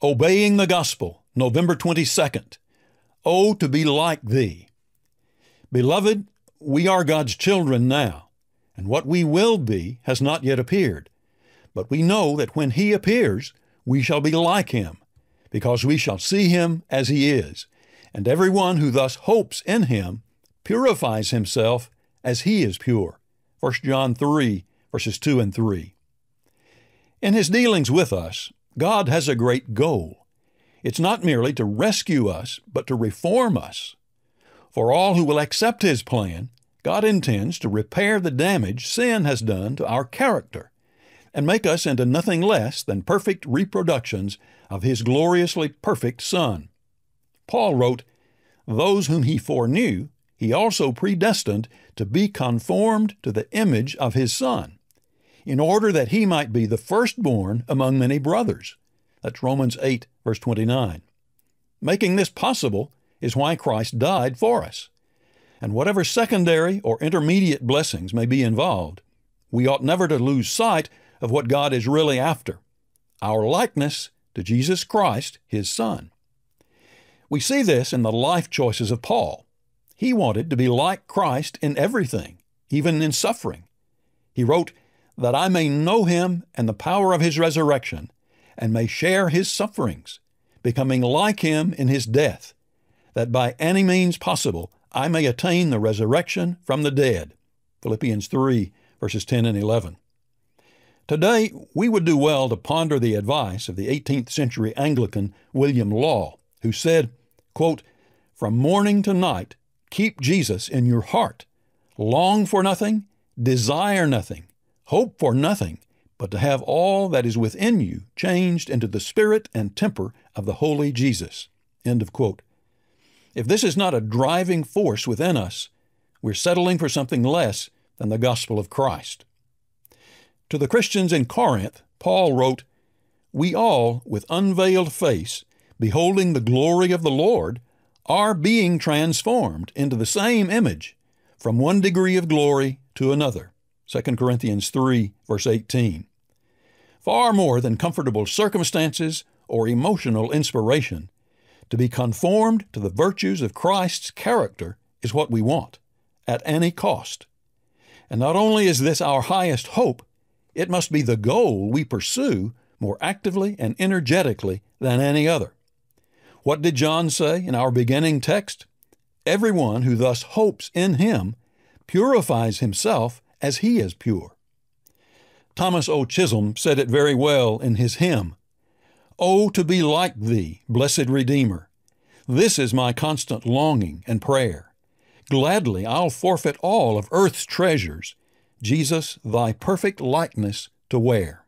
Obeying the Gospel, November 22nd. Oh, to be like Thee. Beloved, we are God's children now, and what we will be has not yet appeared. But we know that when He appears, we shall be like Him, because we shall see Him as He is. And everyone who thus hopes in Him purifies himself as He is pure. 1 John 3, verses 2 and 3. In His dealings with us, God has a great goal. It's not merely to rescue us, but to reform us. For all who will accept His plan, God intends to repair the damage sin has done to our character and make us into nothing less than perfect reproductions of His gloriously perfect Son. Paul wrote, "Those whom He foreknew, He also predestined to be conformed to the image of His Son, in order that He might be the firstborn among many brothers." That's Romans 8, verse 29. Making this possible is why Christ died for us. And whatever secondary or intermediate blessings may be involved, we ought never to lose sight of what God is really after, our likeness to Jesus Christ, His Son. We see this in the life choices of Paul. He wanted to be like Christ in everything, even in suffering. He wrote, "That I may know Him and the power of His resurrection, and may share His sufferings, becoming like Him in His death, that by any means possible I may attain the resurrection from the dead." Philippians 3, verses 10 and 11. Today, we would do well to ponder the advice of the 18th century Anglican William Law, who said, quote, "From morning to night, keep Jesus in your heart. Long for nothing, desire nothing, hope for nothing, but to have all that is within you changed into the spirit and temper of the holy Jesus." End of quote. If this is not a driving force within us, we're settling for something less than the gospel of Christ. To the Christians in Corinth, Paul wrote, "We all, with unveiled face, beholding the glory of the Lord, are being transformed into the same image, from one degree of glory to another." 2 Corinthians 3, verse 18. Far more than comfortable circumstances or emotional inspiration, to be conformed to the virtues of Christ's character is what we want, at any cost. And not only is this our highest hope, it must be the goal we pursue more actively and energetically than any other. What did John say in our beginning text? Everyone who thus hopes in Him purifies himself as He is pure. Thomas O. Chisholm said it very well in his hymn, "Oh, to be like Thee, blessed Redeemer! This is my constant longing and prayer. Gladly I'll forfeit all of earth's treasures, Jesus, Thy perfect likeness to wear."